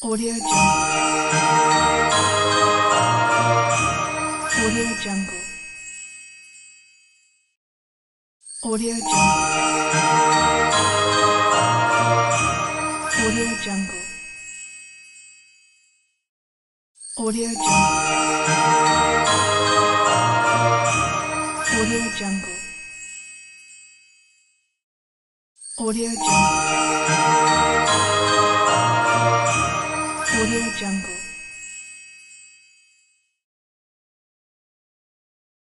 Audio Jungle. Audio Jungle. Audio Jungle. Audio Jungle. Audio Jungle. Audio Jungle. Audio Jungle. Audio Jungle.